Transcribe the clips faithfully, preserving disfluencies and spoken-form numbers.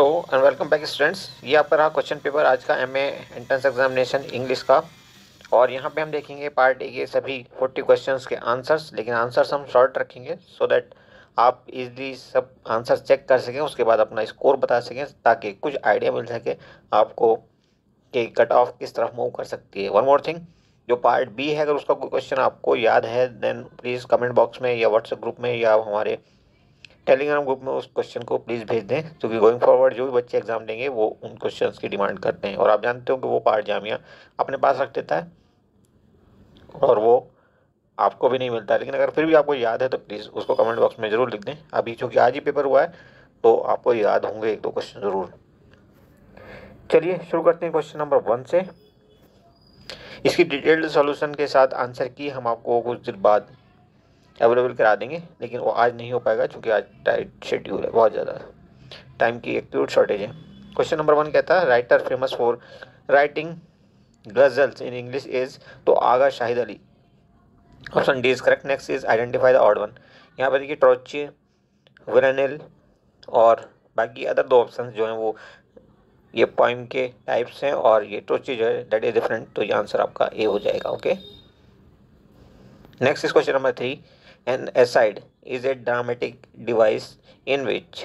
Hello and welcome back students. ये आपका रहा क्वेश्चन पेपर आज का एमए एंट्रेंस एग्जामिनेशन इंग्लिश का। और यहाँ पे हम देखेंगे पार्ट ए के सभी चालीस क्वेश्चंस के आंसर्स, लेकिन आंसर्स हम शॉर्ट रखेंगे सो दैट आप इजीली सब आंसर्स चेक कर सकें, उसके बाद अपना स्कोर बता सकें ताकि कुछ आइडिया मिल सके आपको कि कट ऑफ किस तरफ मूव कर सकती है। वन मोर थिंग, जो पार्ट बी है अगर उसका कोई क्वेश्चन आपको याद है देन प्लीज़ कमेंट बॉक्स में या व्हाट्सएप ग्रुप में या हमारे टेलीग्राम ग्रुप में उस क्वेश्चन को प्लीज़ भेज दें, क्योंकि गोइंग फॉरवर्ड जो भी बच्चे एग्जाम देंगे वो उन क्वेश्चंस की डिमांड करते हैं और आप जानते हो कि वो पार्ट जामिया अपने पास रख देता है और वो आपको भी नहीं मिलता है। लेकिन अगर फिर भी आपको याद है तो प्लीज़ उसको कमेंट बॉक्स में ज़रूर लिख दें। अभी चूँकि आज ही पेपर हुआ है तो आपको याद होंगे एक दो क्वेश्चन ज़रूर। चलिए शुरू करते हैं क्वेश्चन नंबर वन से। इसकी डिटेल्ड सॉल्यूशन के साथ आंसर की हम आपको कुछ देर बाद अवेलेबल करा देंगे, लेकिन वो आज नहीं हो पाएगा क्योंकि आज टाइट शेड्यूल है, बहुत ज़्यादा टाइम की एक्यूट शॉर्टेज है। क्वेश्चन नंबर वन कहता है writer famous for writing ghazals in English is, तो Agha Shahid Ali. Option D is correct. Next is identify the odd one. यहाँ पर देखिए ट्रोची, वेरेनिल और बाकी अदर दो ऑप्शन जो हैं वो ये पोइम के टाइप्स हैं और ये ट्रोची जो है दैट इज डिफरेंट, तो ये आंसर आपका ए हो जाएगा। Okay, next is question number three. An aside is a dramatic device in which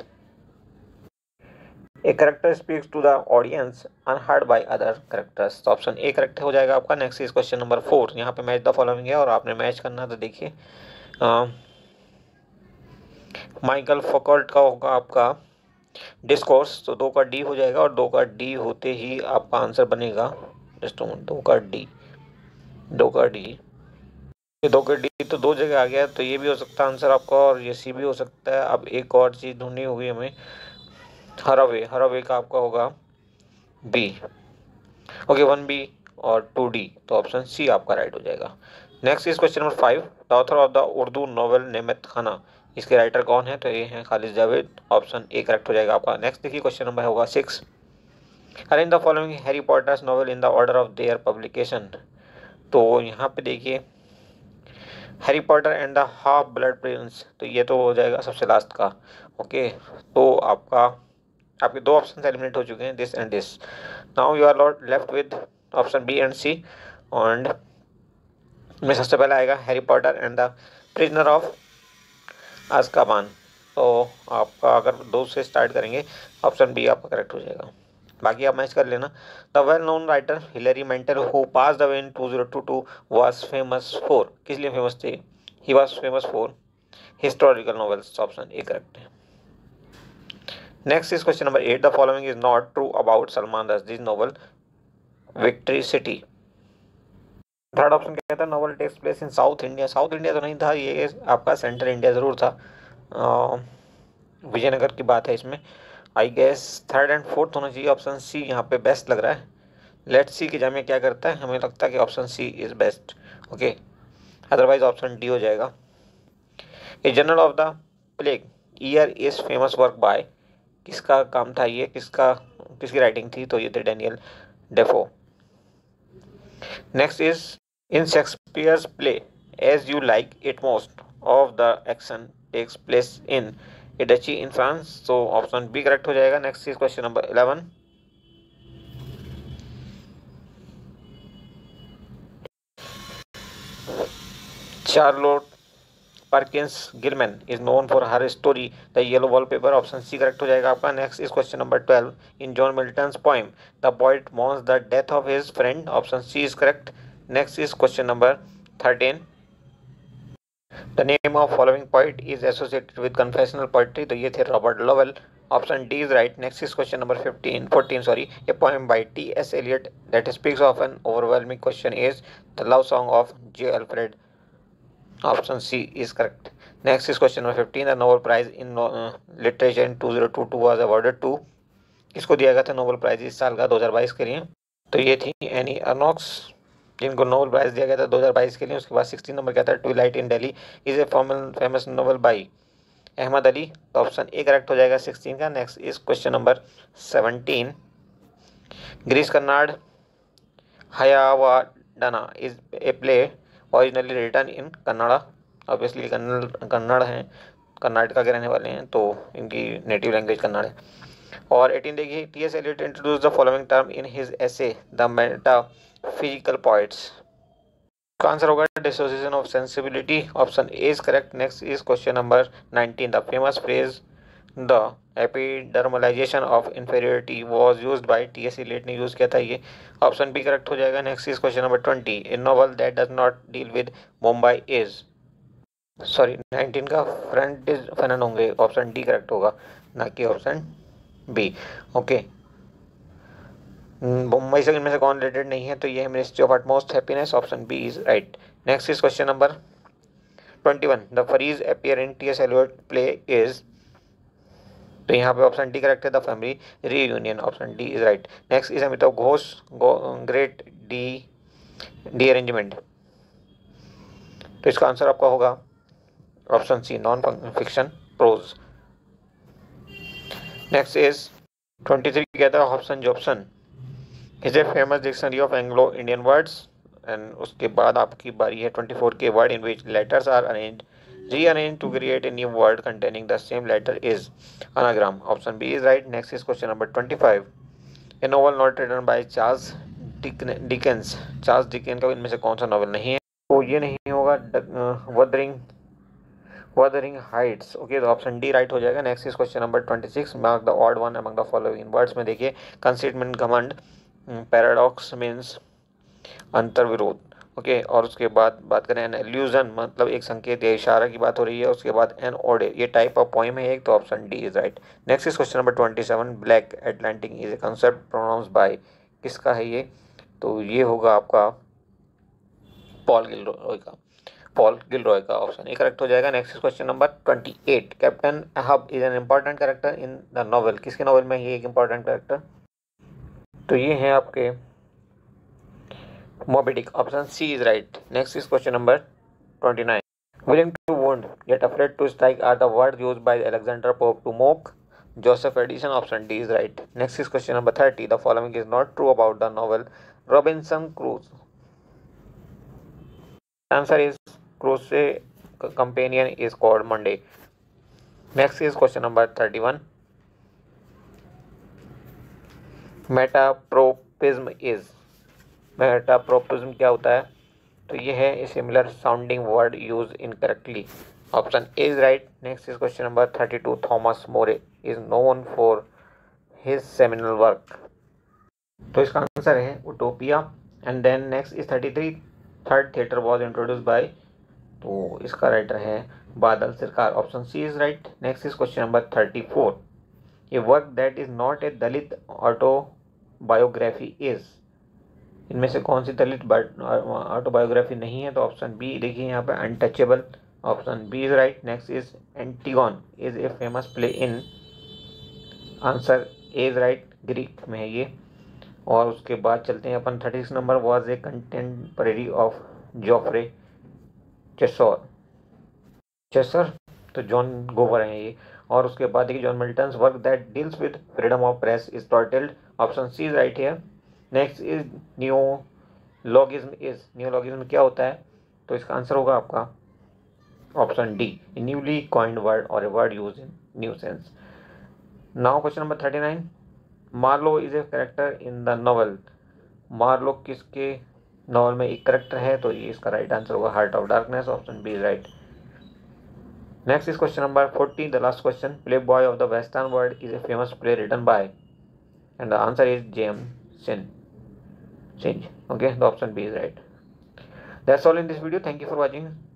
a character speaks to the audience unheard by other characters, तो ऑप्शन ए करेक्ट हो जाएगा आपका। Next is question number four. यहाँ पे match the following है और आपने match करना, तो देखिए माइकल फॉकल्ट का होगा आपका डिस्कोर्स, तो दो का डी हो जाएगा और दो का डी होते ही आपका आंसर बनेगा जस्ट दो का डी। दो का डी दो का डी तो दो जगह आ गया, तो ये भी हो सकता है आंसर आपका और ये सी भी हो सकता है। अब एक और चीज़ ढूंढनी होगी हमें, हरावे। हरावे का आपका होगा बी। ओके, वन बी और टू डी, तो ऑप्शन सी आपका राइट हो जाएगा। Next is question number five. The author of the Urdu novel Nemat Khana, इसके राइटर कौन है, तो ये हैं Khalid Javed. Option A correct हो जाएगा आपका। नेक्स्ट देखिए क्वेश्चन नंबर होगा six. Arrange the following Harry Potters novel in the order of their publication, तो यहाँ पे देखिए Harry Potter and the half blood prince, तो ये तो हो जाएगा सबसे लास्ट का। ओके, तो आपका आपके दो ऑप्शन एलिमिनेट हो चुके हैं, this and this. Now you are left with option B and C, end में सबसे पहले आएगा Harry Potter and the prisoner of Azkaban, तो आपका अगर दो से स्टार्ट करेंगे ऑप्शन बी आपका करेक्ट हो जाएगा। बाकी आप मैच कर लेना। The well known writer Hilary Mantel who pass the way in two zero two two was famous for, किस लिए फेमस थे, he was famous for historical novels, option A correct है। Next is question number eight. The following is not true about Salman Rushdie's novel Victory City. Third option कहता है novel takes place in South India. South India तो नहीं था, ये आपका central India ज़रूर था, विजयनगर की बात है इसमें। I guess third and fourth होना चाहिए। ऑप्शन सी यहाँ पे बेस्ट लग रहा है। लेट्स सी कि जामिया क्या करता है, हमें लगता है कि option C is best. Okay, otherwise option D हो जाएगा। A journal of the plague year is famous work by, किसका काम था ये, किसका किसकी राइटिंग थी, तो ये थे Daniel Defoe. Next is in Shakespeare's play as you like it most of the action takes place in a duchy in France, तो ऑप्शन बी करेक्ट हो जाएगा। Next is question number eleven. Charlotte Perkins Gilman is known for her story the yellow wallpaper, option C correct हो जाएगा आपका। Next is question number twelve. In John Milton's poem the poet mourns the death of his friend, option C is correct. Next is question number thirteen. The name of following poet is associated with confessional poetry, तो ये थे Robert Lowell, option D is right. Next is question number fifteen fourteen sorry. A poem by T S Eliot that speaks of an overwhelming question is the love song of J Alfred, option C is correct. Next is question number fifteen. The Nobel prize in literature in two zero two two was awarded to, किसको दिया गया था Nobel prize इस साल का दो हज़ार बाईस के लिए, तो ये थी एनी अर्नोक्स जिनको नोबेल प्राइज दिया गया था दो हज़ार बाईस के लिए। उसके बाद सिक्सटीन नंबर कहता है twilight in Delhi is a famous novel by Ahmed Ali, तो ऑप्शन ए करेक्ट हो जाएगा सिक्सटीन का। Next is question number seventeen. Girish Karnad Hayavadana is a play originally written in Kannada, obviously Kannada Kannada हैं, कर्नाटका के रहने वाले हैं तो इनकी नेटिव लैंग्वेज कन्नड़ है। और एटीन देखिए, T S Eliot introduce the following term in his essay the metaphysical poets. का आंसर होगा dissociation of sensibility, option A is correct. Next is question number nineteen, the famous phrase the epidermalization of inferiority was used by T S Eliot ने use किया था ये, option B correct हो जाएगा। Next is question number twenty, a novel that does not deal with Mumbai is, sorry nineteen का front is Fanon होंगे, option D correct होगा, ना कि ऑप्शन बी। ओके, मुंबई से इनमें से कौन रिलेटेड नहीं है, तो ये है ministry of utmost happiness, option B is right. Next is question number twenty one, the phrase appear in T S Eliot play is, तो यहाँ पे ऑप्शन डी करेक्ट है, the family reunion, option D is right. Next is Amitav Ghosh great the derangement, तो इसका answer आपका होगा option C non fiction prose. Next is twenty three कहता है Hobson Jobson is a famous dictionary of Anglo Indian words, and उसके बाद आपकी बारी है ट्वेंटी फोर के, word in which letters are arrange rearranged to create a new word containing the same letter is anagram, option B is right. Next is question number twenty-five, a novel not written by Charles Dickens, Charles Dickens का इनमें से कौन सा novel नहीं है, तो ये नहीं होगा वदरिंग वदरिंग हाइट्स। ओके, तो ऑप्शन डी राइट हो जाएगा। Next is question number twenty six, mark the odd one among the following words में देखिए, कंसीट मीन घमंड, पैराडॉक्स मीन्स अंतर विरोध। ओके okay, और उसके बाद बात करें एन एल्यूजन, मतलब एक संकेत या इशारा की बात हो रही है। उसके बाद एन ओडे, ये टाइप ऑफ पोएम है एक, तो option D is right. Next is question number twenty seven, black Atlantic is a concept pronounced by, किसका है ये, तो ये होगा आपका पॉल गिलरॉय का, पॉल गिलरॉय का, ऑप्शन ए करेक्ट हो जाएगा। Next is question number twenty eight, captain Ahab is an important character in the novel, किसके नॉवल में ये एक इंपॉर्टेंट कैरेक्टर, तो ये है आपके Moby Dick, option C is right. Next is question number twenty-nine. Willing to wound, yet afraid to strike are the words used by Alexander Pope to mock Joseph Addison, option D is right. Next is question number thirty. The following is not true about the novel Robinson Crusoe. Answer is Crusoe companion is called Monday. Next is question number thirty-one. Metapropism is, मेटाप्रोपिज्म क्या होता है, तो ये है a similar sounding word use incorrectly, option A is right. Next is question number thirty two, Thomas More is known for his seminal work, तो इसका answer है Utopia. And then next is thirty three, third theatre was introduce by, तो इसका writer है Badal Sarkar, option C is right. Next is question number thirty four, a work that is not a Dalit autobiography is, इनमें से कौन सी दलित autobiography नहीं है, तो option B देखिए यहाँ पे untouchable, option B is right. Next is Antigone is a famous play in, answer A is right, Greek में है ये। और उसके बाद चलते हैं अपन thirty six number, was a contemporary of Geoffrey Chaucer, Chaucer तो जॉन गोवर है ये। और उसके बाद देखिए John Milton work that deals with freedom of press is titled, option C is right here. Next is neologism is, नियोलॉगिज्म क्या होता है, तो इसका आंसर होगा आपका option D, newly coined word और a word use in new sense. Now question number thirty nine, Marlowe is a character in the novel, Marlowe किसके novel में एक कैरेक्टर है, तो ये इसका राइट आंसर होगा heart of darkness, option B is right. Next is question number forty, the last question, playboy of the western world is a famous play written by, and the answer is James Sin. Change. Okay, the option B is right. That's all in this video. Thank you for watching.